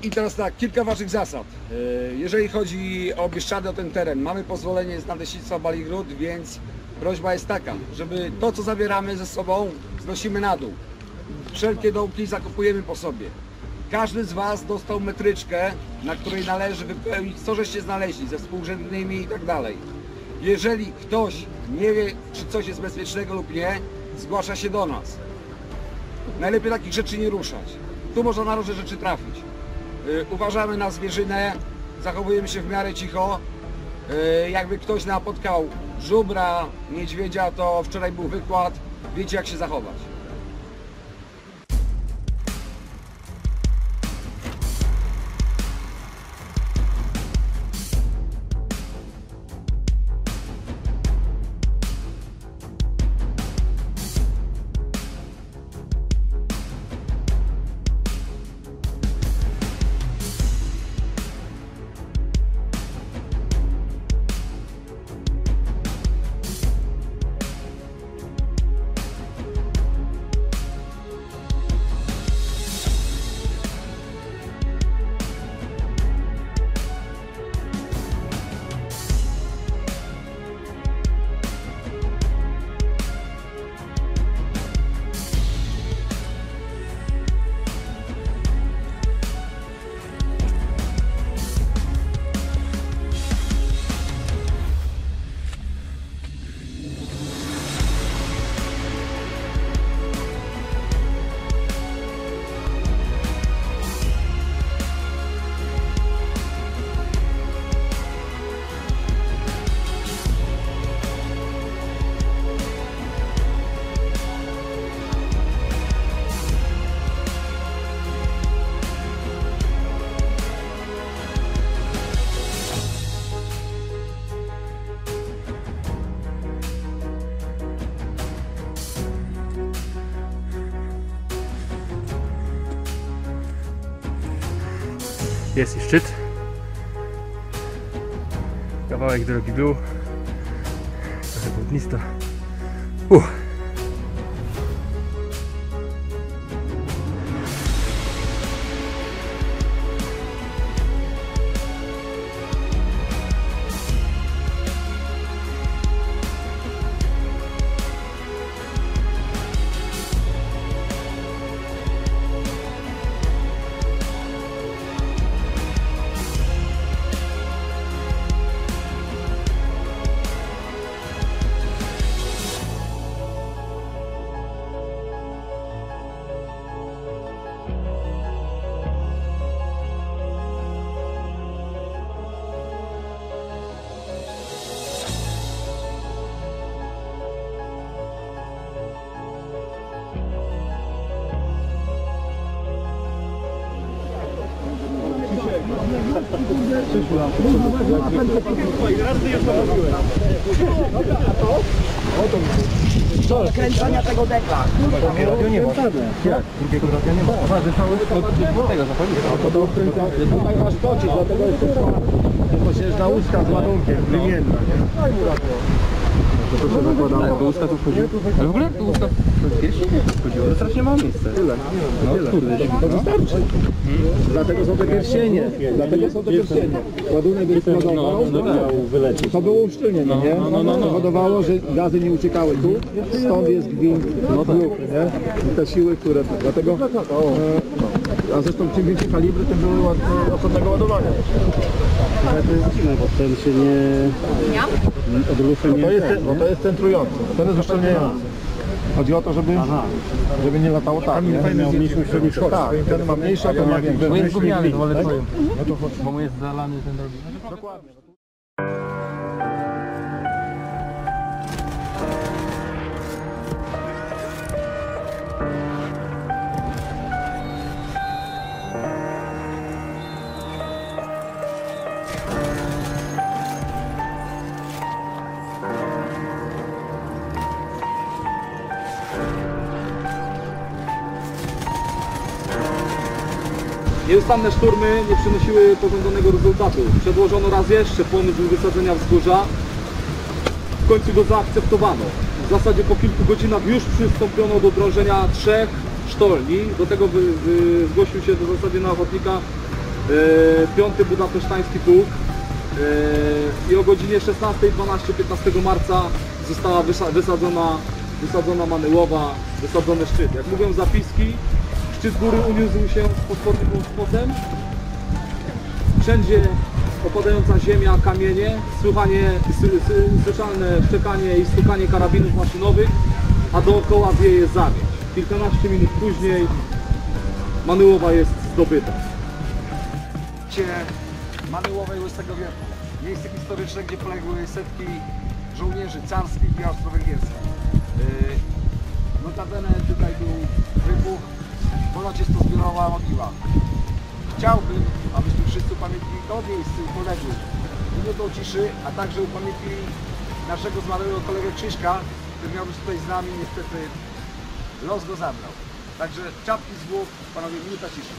I teraz tak, kilka ważnych zasad. Jeżeli chodzi o Bieszczady, o ten teren, mamy pozwolenie z Nadleśnictwa Baligród, więc prośba jest taka, żeby to, co zabieramy ze sobą, znosimy na dół. Wszelkie dołki zakupujemy po sobie. Każdy z Was dostał metryczkę, na której należy wypełnić, co żeście znaleźli, ze współrzędnymi i tak dalej. Jeżeli ktoś nie wie, czy coś jest bezpiecznego lub nie, zgłasza się do nas. Najlepiej takich rzeczy nie ruszać. Tu można na różne rzeczy trafić. Uważamy na zwierzynę, zachowujemy się w miarę cicho. Jakby ktoś napotkał żubra, niedźwiedzia, to wczoraj był wykład, wiecie jak się zachować. Jest i szczyt. Kawałek drogi był. Trochę błotnisto. Kręcenia tego deka. Drugie radio nie ma. Jak? Drugiego radio nie ma. Aha, że cały od tego zachodzi. To tutaj masz toczyć, dlatego jest to się na łuska z ładunkiem, wymienna, nie? To się zakładało. Do łuska tu wchodziło? Ale w ogóle do łuska wchodziło? To strasznie mało miejsca. Tyle. No kurde. To wystarczy. Dlatego są te pierścienie. Ładunek eksplodował, to było uszczelnienie, nie? Powodowało, że gazy nie uciekały tu, stąd jest gwint w brzuchu, nie? I te siły, które... Dlatego... A zresztą czym więcej kalibry, tym były osobnego ładowania. Ale to jest dziwne, bo ten się nie odruszy, To jest centrujący, ten jest uszczelniający. Chodzi o to, żeby nie latało tak, nie? miał mniejszy średni szok. Tak, ten ma mniejszy, a ten ma większy. Bo jest gówniany, to wolę twoją. No to chodź. Bo mu jest zalany ten drogi. Dokładnie. Nieustanne szturmy nie przynosiły pożądanego rezultatu. Przedłożono raz jeszcze pomysł wysadzenia wzgórza. W końcu go zaakceptowano. W zasadzie po kilku godzinach już przystąpiono do drążenia 3 sztolni. Do tego zgłosił się do zasadzie na ochotnika 5. Budapesztański Pułk i o godzinie 16:12 15 marca została wysadzona Manyłowa, wysadzony szczyt. Jak mówią zapiski, szczyt góry uniósł się z potwornym spotem. Wszędzie opadająca ziemia, kamienie, słyszalne szczekanie i stukanie karabinów maszynowych, a dookoła wieje zamieć. Kilkanaście minut później Manyłowa jest zdobyta. Manyłowej Łysego Wierchu. Miejsce historyczne, gdzie poległy setki żołnierzy carskich i austro-węgierskich. Notabene tutaj był wybuch, ponoć jest to zbiorowa mogiła. Chciałbym, abyśmy wszyscy upamiętnili to miejsce i poległych minutą ciszy, a także upamiętnili naszego zmarłego kolegę Krzyśka, który miał być tutaj z nami, niestety los go zabrał. Także czapki z głów, panowie, minuta ciszy.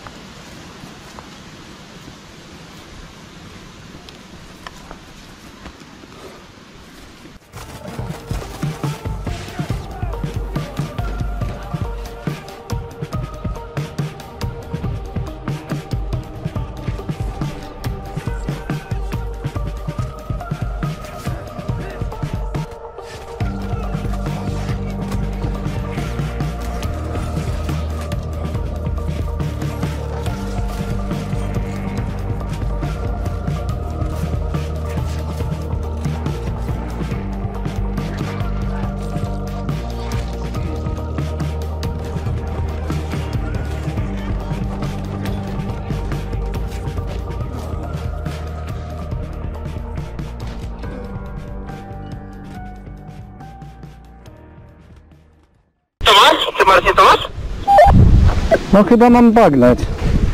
Ty Marcin to masz? No chyba mam bagnet.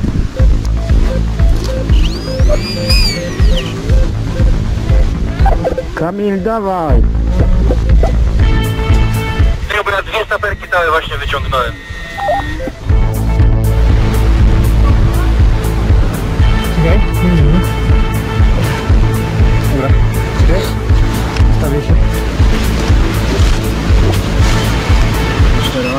Kamil, dawaj! Bo na 2 saperki całe właśnie wyciągnąłem. Czekaj, dobra, czekaj, stawię się. 4.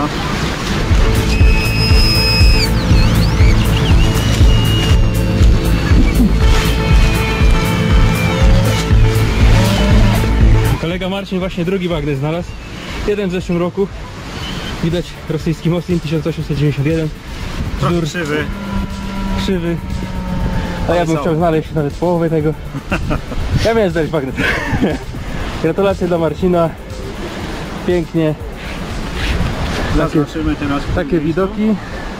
Kolega Marcin właśnie drugi bagnet znalazł. Jeden w zeszłym roku. Widać rosyjski Moslin 1891. Wzór krzywy. A ja bym chciał znaleźć nawet połowę tego. Ja miałem znaleźć bagnet. Gratulacje dla Marcina. Pięknie. Takie widoki.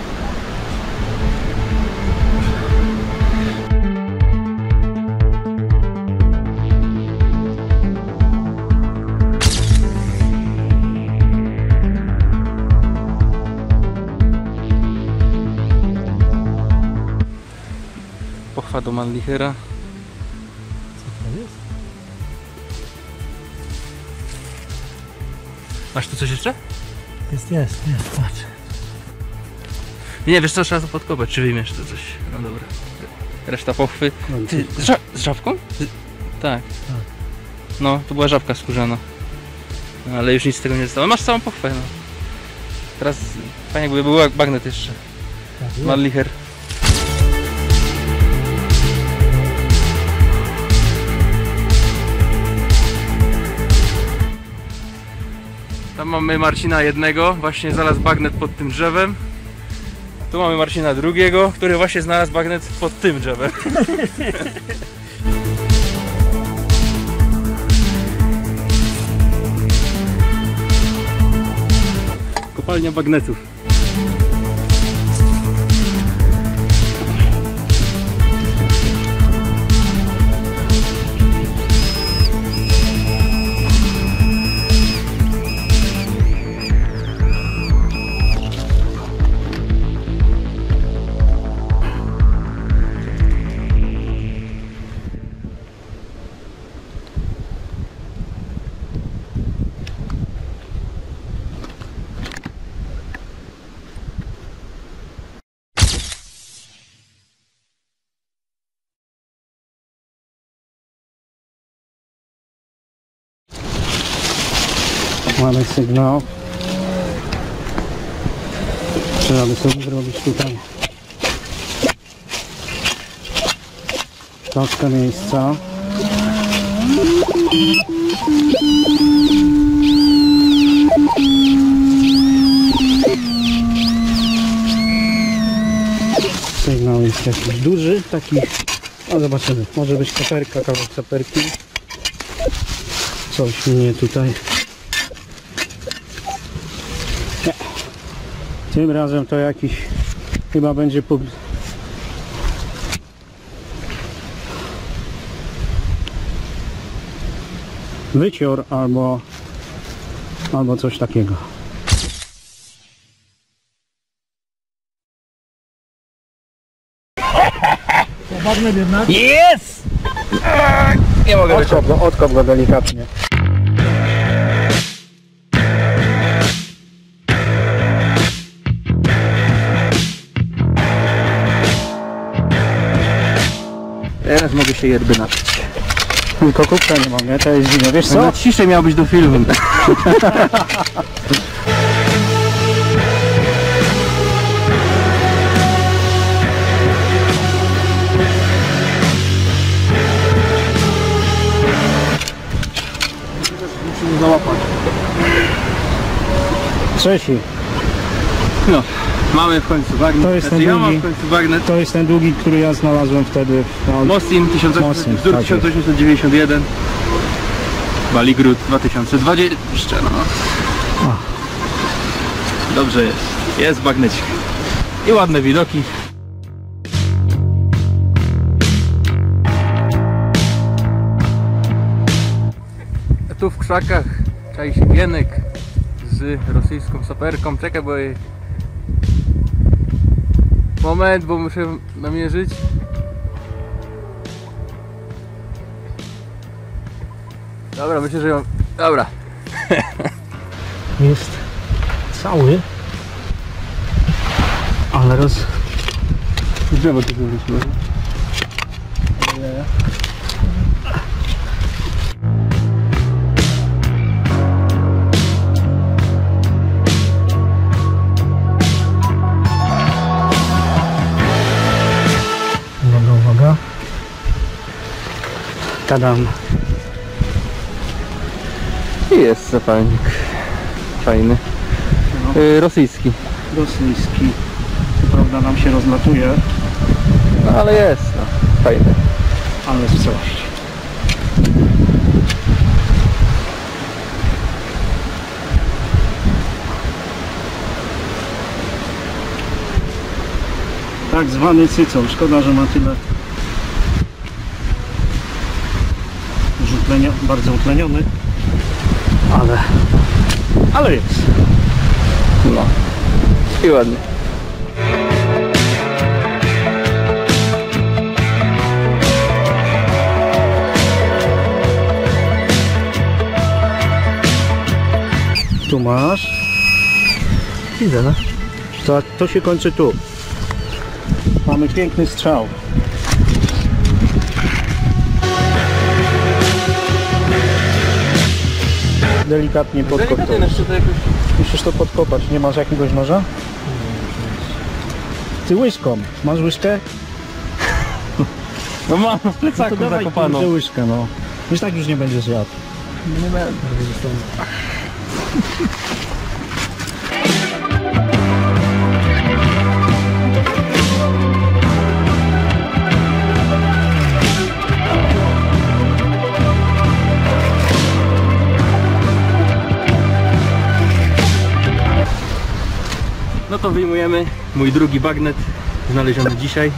Pochwa do Mannlichera. Co to jest? Masz tu coś jeszcze? Jest, patrz. Nie, wiesz co, trzeba to podkopać, czy wyjmiesz tu coś. No dobra. Reszta pochwy. Ty, z żabką? Tak. No, to była żabka skórzana. No, ale już nic z tego nie zostało. Masz całą pochwę, no. Teraz fajnie jakby był bagnet jeszcze. Mannlicher. Tam mamy Marcina jednego, właśnie znalazł bagnet pod tym drzewem. Tu mamy Marcina drugiego, który właśnie znalazł bagnet pod tym drzewem. Kopalnia bagnetów. Mamy sygnał. Trzeba by sobie zrobić tutaj Troszkę miejsca. Sygnał jest jakiś duży, taki, no zobaczymy, może być saperka, kawałek saperki. Coś mnie tutaj. Nie. Tym razem to jakiś chyba będzie wycior albo coś takiego. Jest! Nie mogę Odkop go delikatnie. Teraz mogę się yerby napić. Tylko kupca nie mam, nie? To jest zimno. Wiesz co? No ciszej miał być do filmu. Musimy załapać. Trzeci. No, mamy w końcu bagnet. To jest ten ja drugi. mam w końcu bagnet. To jest ten długi, który ja znalazłem wtedy. Mosin Mosin, wzór tak 1891. Baligród 2020. No. Dobrze jest. Jest bagnecik. I ładne widoki. Tu w krzakach czai się Gienek z rosyjską saperką. Czekaj, bo jej... Moment, bo muszę namierzyć. Dobra, myślę, że ją... Dobra. Jest cały. Ale Drzewo tu wróciło. Uwaga. Tadam. I jest zapalnik. Fajny. Rosyjski. Rosyjski. Co prawda nam się rozlatuje, No ale jest. No. Fajny. ale w całości. Tak zwany cycol. Szkoda, że ma tyle już bardzo utleniony, ale jest. No. I ładnie. Tu masz. Widzę, no. To się kończy tu. Mamy piękny strzał. Delikatnie podkop. Delikatnie jeszcze to jakoś... Musisz to podkopać. Nie masz jakiegoś noża? Ty łyżką. Masz łyżkę? No mam w plecaku zakopaną. Tę łyżkę, no. Już tak już nie będziesz jadł. Nie będę. No to wyjmujemy mój drugi bagnet znaleziony dzisiaj.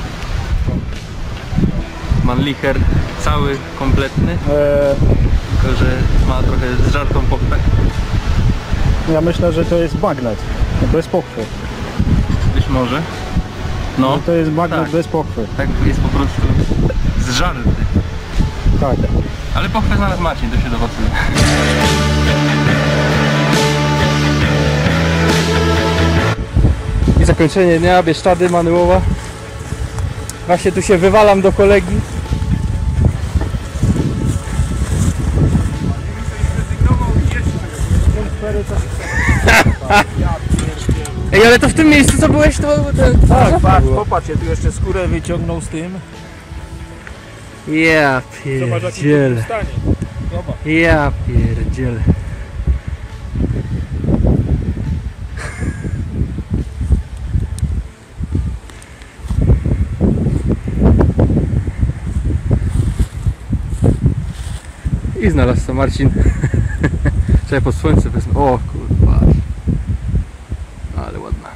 Mannlicher cały, kompletny, tylko że ma trochę zżartą pochwę. Ja myślę, że to jest bagnet. Bez pochwy. Być może. No, To jest bagnet tak. bez pochwy. Tak jest po prostu zżarty. Tak. Ale pochwę znalazł Marcin, to się dowoduje. I zakończenie dnia, Bieszczady, Manyłowa. Właśnie tu się wywalam do kolegi. Ej, ale to w tym miejscu co byłeś, to... Tak, popatrz, ja tu jeszcze skórę wyciągnął z tym. Ja pierdzielę. Ja pierdzielę. I znalazł to Marcin. Czekaj, pod słońce wezmę. O kurwa. Ale ładna.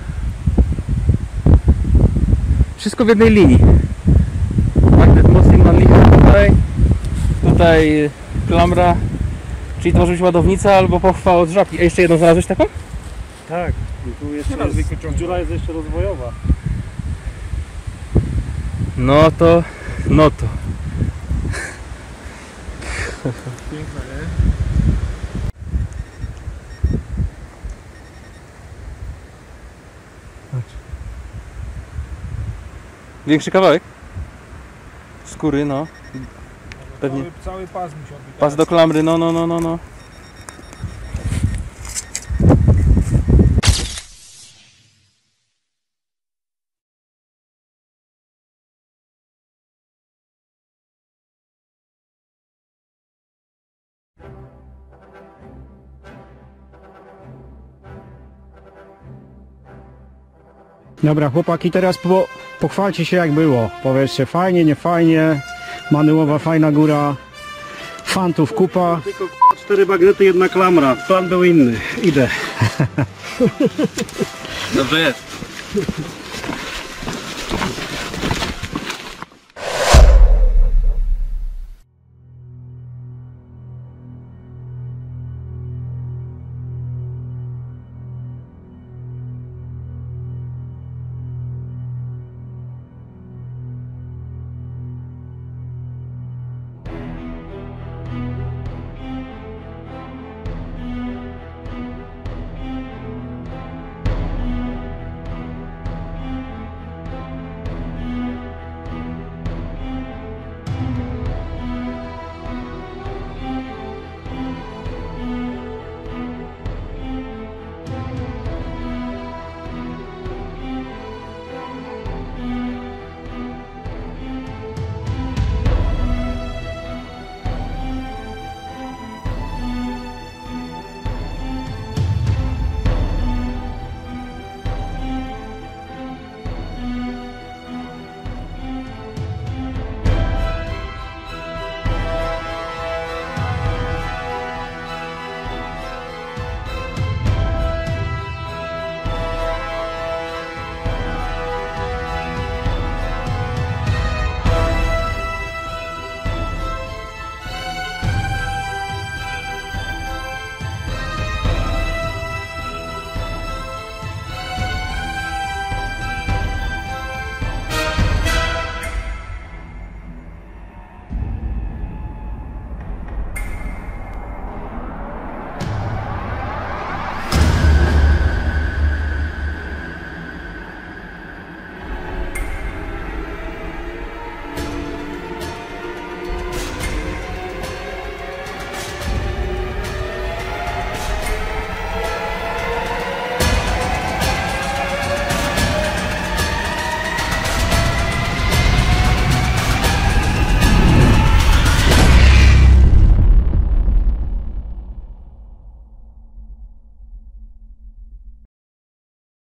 Wszystko w jednej linii. Magnet Mosin Manlicha tutaj. Tutaj klamra. Czyli to może być ładownica albo pochwa od żabki. A jeszcze jedną znalazłeś taką? Tak, i tu jeszcze jest, dziura jest jeszcze rozwojowa. No to. Piękna, nie? Większy kawałek? Skóry, no. Pewnie. Cały pas musiał być. Pas do klamry, no. Dobra, chłopaki, teraz pochwalcie się jak było. Powiedzcie, fajnie, nie fajnie. Manyłowa, fajna góra. Fantów kupa. Tylko 4 bagnety, 1 klamra. Plan był inny. Idę. Dobrze jest.